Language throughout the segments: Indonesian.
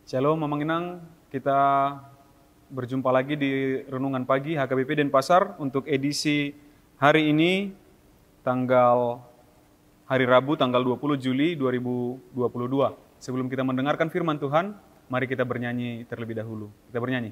Shalom, Mamang Inang. Kita berjumpa lagi di Renungan Pagi HKBP Denpasar untuk edisi hari ini, hari Rabu tanggal 20 Juli 2022. Sebelum kita mendengarkan firman Tuhan, mari kita bernyanyi terlebih dahulu. Kita bernyanyi.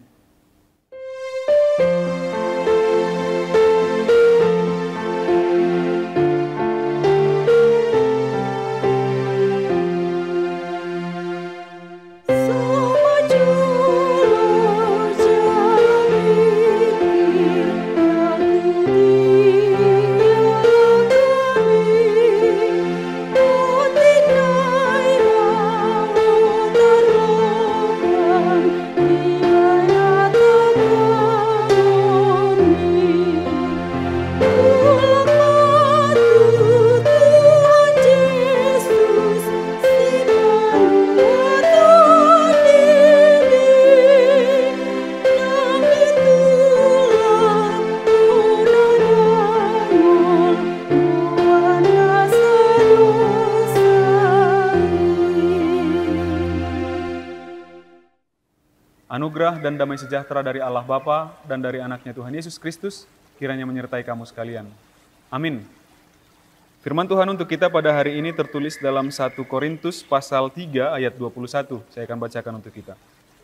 Anugerah dan damai sejahtera dari Allah Bapa dan dari anaknya Tuhan Yesus Kristus kiranya menyertai kamu sekalian. Amin. Firman Tuhan untuk kita pada hari ini tertulis dalam 1 Korintus pasal 3 ayat 21. Saya akan bacakan untuk kita.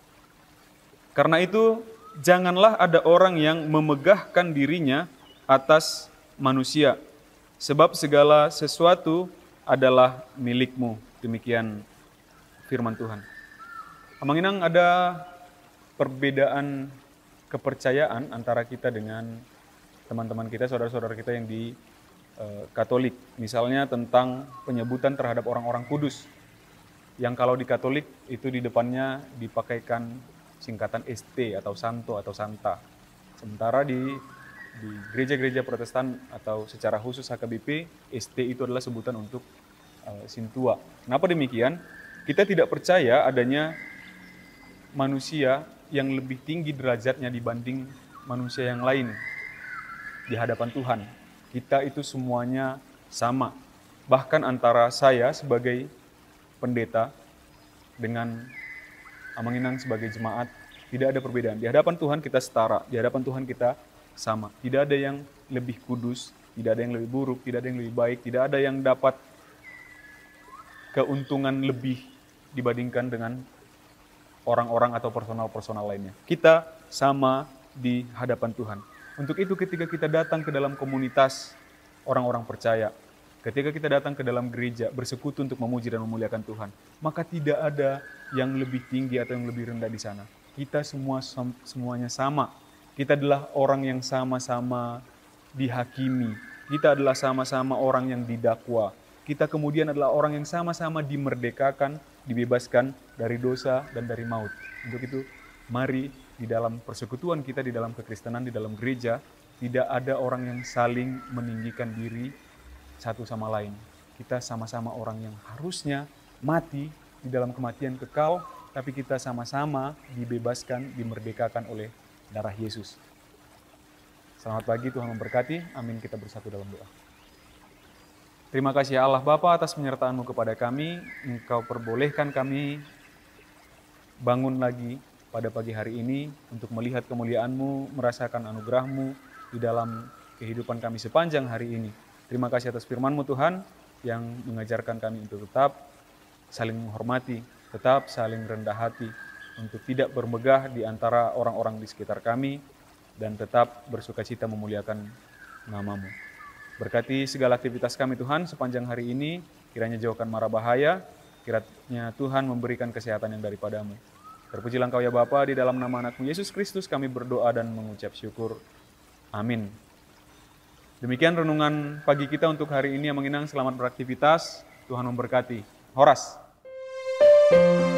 Karena itu, janganlah ada orang yang memegahkan dirinya atas manusia, sebab segala sesuatu adalah milikmu. Demikian firman Tuhan. Amang Inang, ada perbedaan kepercayaan antara kita dengan teman-teman kita, saudara-saudara kita yang di Katolik. Misalnya tentang penyebutan terhadap orang-orang kudus. Yang kalau di Katolik itu di depannya dipakaikan singkatan ST atau Santo atau Santa. Sementara di gereja-gereja Protestan atau secara khusus HKBP, ST itu adalah sebutan untuk Sintua. Kenapa demikian? Kita tidak percaya adanya manusia yang lebih tinggi derajatnya dibanding manusia yang lain di hadapan Tuhan. Kita itu semuanya sama. Bahkan antara saya sebagai pendeta dengan Amang Inang sebagai jemaat, tidak ada perbedaan. Di hadapan Tuhan kita setara, di hadapan Tuhan kita sama. Tidak ada yang lebih kudus, tidak ada yang lebih buruk, tidak ada yang lebih baik, tidak ada yang dapat keuntungan lebih dibandingkan dengan orang-orang atau personal-personal lainnya. Kita sama di hadapan Tuhan. Untuk itu ketika kita datang ke dalam komunitas orang-orang percaya, ketika kita datang ke dalam gereja bersekutu untuk memuji dan memuliakan Tuhan, maka tidak ada yang lebih tinggi atau yang lebih rendah di sana. Kita semuanya sama. Kita adalah orang yang sama-sama dihakimi. Kita adalah sama-sama orang yang didakwa. Kita kemudian adalah orang yang sama-sama dimerdekakan, dibebaskan dari dosa dan dari maut. Untuk itu, mari di dalam persekutuan kita, di dalam kekristenan, di dalam gereja, tidak ada orang yang saling meninggikan diri satu sama lain. Kita sama-sama orang yang harusnya mati di dalam kematian kekal, tapi kita sama-sama dibebaskan, dimerdekakan oleh darah Yesus. Selamat pagi, Tuhan memberkati. Amin. Kita bersatu dalam doa. Terima kasih ya Allah Bapa atas penyertaan-Mu kepada kami. Engkau perbolehkan kami bangun lagi pada pagi hari ini untuk melihat kemuliaan-Mu, merasakan anugerah-Mu di dalam kehidupan kami sepanjang hari ini. Terima kasih atas firman-Mu Tuhan yang mengajarkan kami untuk tetap saling menghormati, tetap saling rendah hati, untuk tidak bermegah di antara orang-orang di sekitar kami, dan tetap bersukacita memuliakan nama-Mu. Berkati segala aktivitas kami Tuhan sepanjang hari ini, kiranya jauhkan mara bahaya, kiranya Tuhan memberikan kesehatan yang daripada-Mu. Terpujilah Engkau ya Bapa, di dalam nama anak-Mu Yesus Kristus kami berdoa dan mengucap syukur. Amin. Demikian renungan pagi kita untuk hari ini. Amang Inang, selamat beraktivitas. Tuhan memberkati. Horas.